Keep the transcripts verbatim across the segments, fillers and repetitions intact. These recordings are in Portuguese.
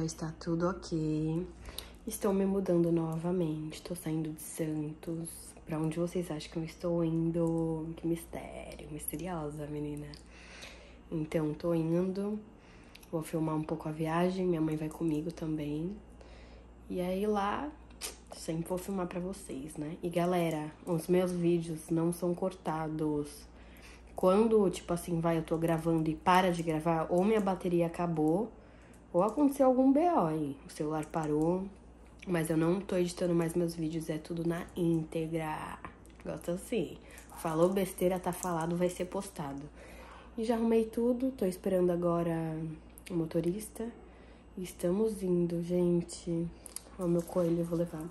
já está tudo ok. Estou me mudando novamente. Estou saindo de Santos. Pra onde vocês acham que eu estou indo? Que mistério. Misteriosa, menina. Então, tô indo. Vou filmar um pouco a viagem. Minha mãe vai comigo também. E aí lá, sempre vou filmar pra vocês, né? E galera, os meus vídeos não são cortados. Quando, tipo assim, vai, eu tô gravando e para de gravar, ou minha bateria acabou, ou aconteceu algum B O aí. O celular parou, mas eu não tô editando mais meus vídeos, é tudo na íntegra. Gosto assim. Falou besteira, tá falado, vai ser postado. E já arrumei tudo, tô esperando agora o motorista. Estamos indo, gente. Ó, meu coelho, eu vou levar.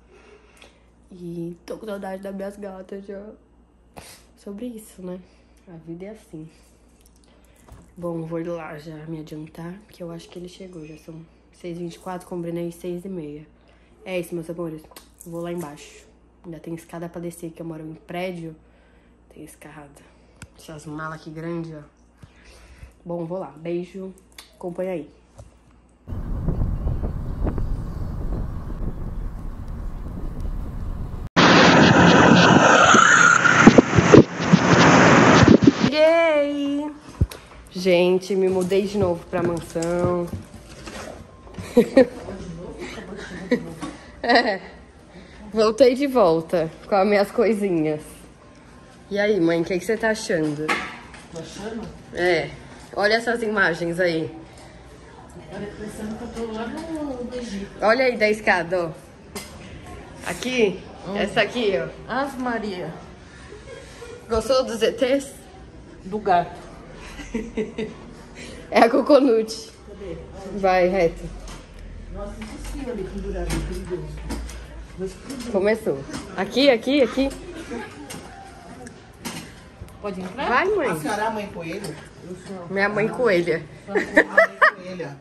E tô com saudade das minhas gatas já. Sobre isso, né? A vida é assim. Bom, vou lá já me adiantar, que eu acho que ele chegou. Já são seis e vinte e quatro, combinei seis e meia. É isso, meus amores. Vou lá embaixo. Ainda tem escada pra descer, que eu moro em prédio. Tem escada. Essas malas aqui grandes, ó. Bom, vou lá. Beijo. Acompanha aí. Cheguei! Gente, me mudei de novo pra mansão. É, voltei de volta com as minhas coisinhas. E aí, mãe, o que, que você tá achando? Tô achando? É, olha essas imagens aí. Olha, pensando que eu tô lá no, no Egito. Olha aí da escada, ó. Aqui, hum. Essa aqui, ó. Ave Maria. Gostou dos E Tês? Do gato. É a Coconut. Cadê? Vai, reto. Nossa, impossível ali pendurado, perigoso. Começou. Aqui, aqui, aqui. Pode entrar? Vai, mãe. A senhora é a mãe coelho? Minha mãe coelha. A mãe coelha.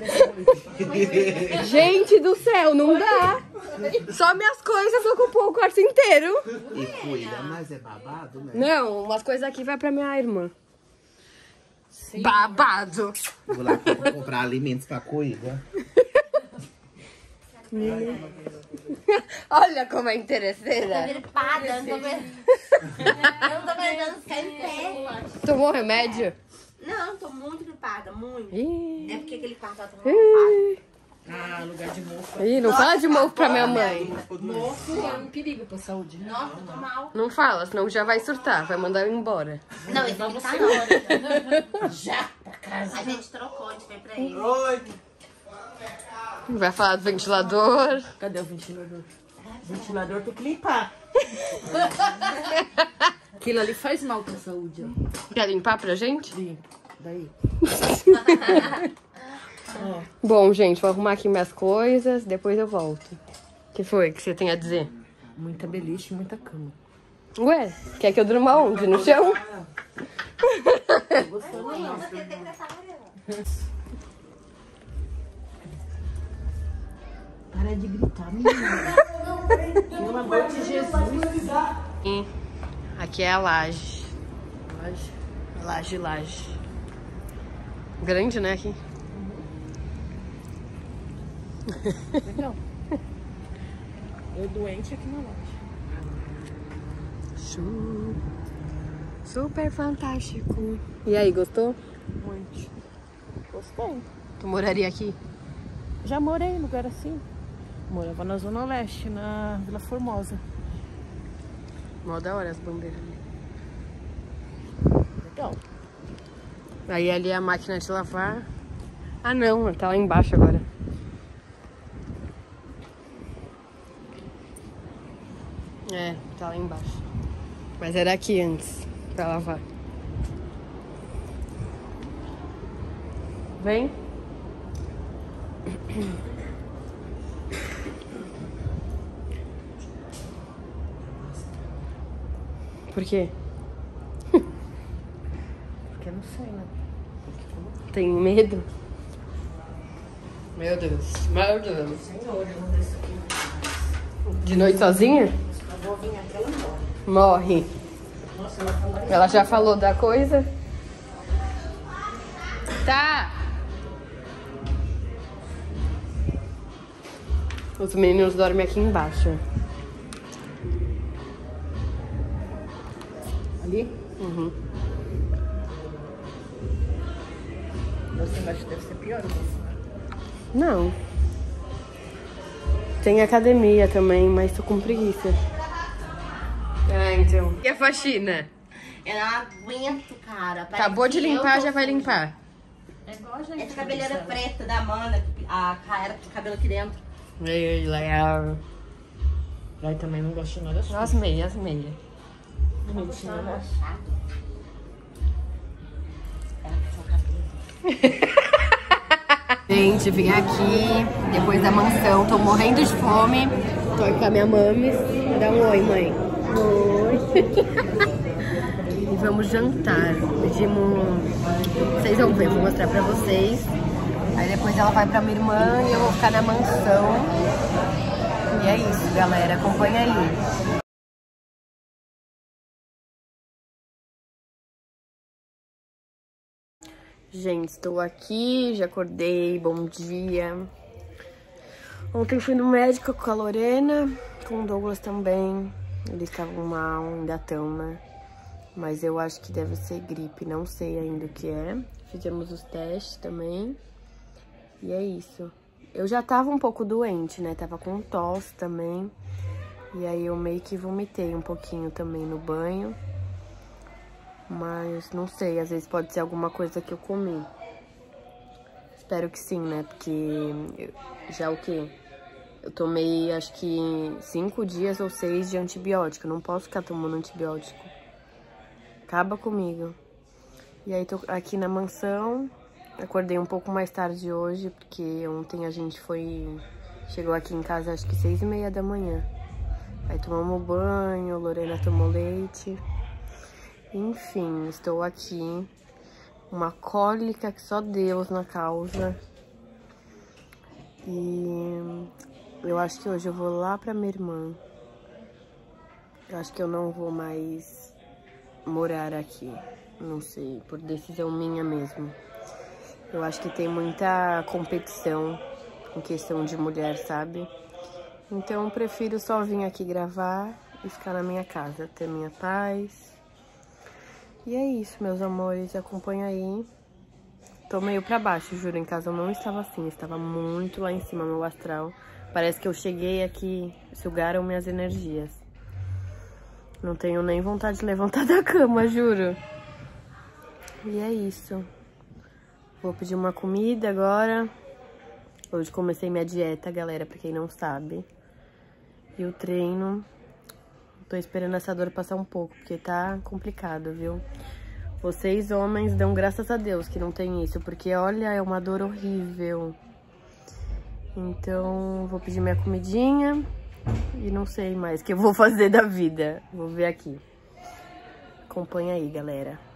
Gente do céu, não dá. Só minhas coisas ocupam o quarto inteiro. E coelha, mas é babado, né? Não, umas coisas aqui vai pra minha irmã. Sim. Babado. Vou lá comprar alimentos pra coelha. Olha como é interesseira. Eu não tô vendo. Eu não tô vendo ficar em pé. Tomou remédio? Não, tô muito gripada, muito. Ih. É porque aquele quarto tá tomando um Ah, lugar de mofo. Ih, não fala de mofo pra minha mãe. Mofo é um perigo pra saúde. Nossa, tô mal. Não fala, senão já vai surtar, vai mandar eu embora. Não, esse aqui tá não. Já pra casa. A gente trocou, a gente foi pra ele. Oi! Vai falar do ventilador. Cadê o ventilador? O ventilador tem que limpar. Aquilo ali faz mal pra saúde, ó. Quer limpar pra gente? Limpa. Daí. Bom, gente, vou arrumar aqui minhas coisas, depois eu volto. O que foi que você tem a dizer? Muita beliche e muita cama. Ué, quer que eu durma onde? No chão? Gostou não? Você tem que deixar amarela. Para de gritar, menina. Pelo amor de Jesus. E aqui é a laje. Laje, laje, laje. Grande, né, aqui? Legal. Eu doente aqui na loja. Su- Super fantástico. E aí, gostou? Muito. Gostei. Tu moraria aqui? Já morei em lugar assim. Morava na Zona Leste, na Vila Formosa. Mó da hora as bandeiras ali. Legal. Aí ali é a máquina de lavar. Ah não, tá lá embaixo agora. É, tá lá embaixo. Mas era aqui antes, pra lavar. Vem. Por quê? Porque eu não sei, né? Tem medo? Meu Deus, meu Deus. Senhor, eu vou ver isso aqui. De noite sozinha? A vou vir aqui, ela morre. Morre. Nossa, ela falou. Ela já falou da coisa? Tá. Os meninos dormem aqui embaixo. Ali? Uhum. Você embaixo deve ser pior, Não. Tem academia também, mas tô com preguiça. É, então. E a faxina? Eu não aguento, cara. Acabou de limpar, já vai limpar. É igual a gente. Essa cabeleira preta da Amanda, a cara de cabelo aqui dentro. Ei, legal. Vai também, não gosto de nada assim. As meias, as meias. Bonitinho, né? Gente, vim aqui depois da mansão, tô morrendo de fome. Tô aqui com a minha mames. Dá um oi, mãe. Oi. E vamos jantar. Pedimos... Vocês vão ver, vou mostrar pra vocês. Aí depois ela vai pra minha irmã e eu vou ficar na mansão. E é isso, galera. Acompanha aí. Gente, estou aqui, já acordei, bom dia. Ontem fui no médico com a Lorena, com o Douglas também. Eles estavam mal, ainda estão, né? Mas eu acho que deve ser gripe, não sei ainda o que é. Fizemos os testes também. E é isso. Eu já tava um pouco doente, né? Tava com tosse também. E aí eu meio que vomitei um pouquinho também no banho. Mas não sei, às vezes pode ser alguma coisa que eu comi. Espero que sim, né? Porque eu, já o quê? Eu tomei acho que cinco dias ou seis de antibiótico. Eu não posso ficar tomando antibiótico. Acaba comigo. E aí tô aqui na mansão. Acordei um pouco mais tarde hoje, porque ontem a gente foi... Chegou aqui em casa acho que seis e meia da manhã. Aí tomamos banho, Lorena tomou leite. Enfim, estou aqui, uma cólica que só Deus na causa. E eu acho que hoje eu vou lá pra minha irmã. Eu acho que eu não vou mais morar aqui, não sei, por decisão minha mesmo. Eu acho que tem muita competição em questão de mulher, sabe? Então eu prefiro só vir aqui gravar e ficar na minha casa, ter minha paz. E é isso, meus amores, acompanha aí. Tô meio pra baixo, juro, em casa eu não estava assim, estava muito lá em cima, meu astral. Parece que eu cheguei aqui, sugaram minhas energias. Não tenho nem vontade de levantar da cama, juro. E é isso. Vou pedir uma comida agora. Hoje comecei minha dieta, galera, pra quem não sabe. E o treino... Tô esperando essa dor passar um pouco, porque tá complicado, viu? Vocês, homens, dão graças a Deus que não tem isso, porque, olha, é uma dor horrível. Então, vou pedir minha comidinha e não sei mais o que eu vou fazer da vida. Vou ver aqui. Acompanha aí, galera.